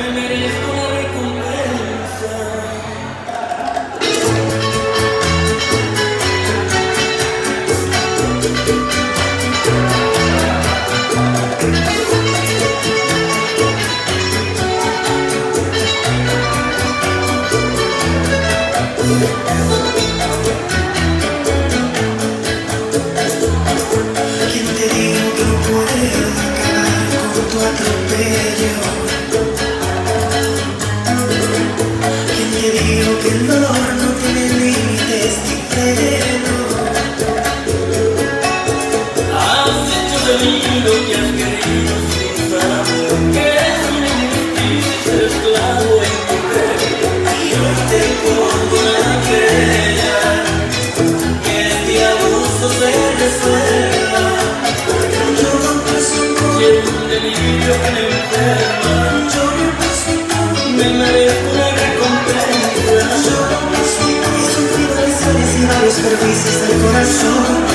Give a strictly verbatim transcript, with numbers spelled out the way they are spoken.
merezco una recompensa. ¿Quién te dijo que no puedo acabar con tu atropello? ¿Quién te dijo que el dolor no tiene límites ni freno? Has hecho de mí lo que has querido sin saber que es una injusticia ser esclavo en tu reino. Y hoy te pongo una querella que este abuso se resuelva. Yo no paso por Y es un delirio que me enferma. yo no paso por Me merezco una recompensa. yo no paso por he sufrido lesiones y varios perjuicios al corazón.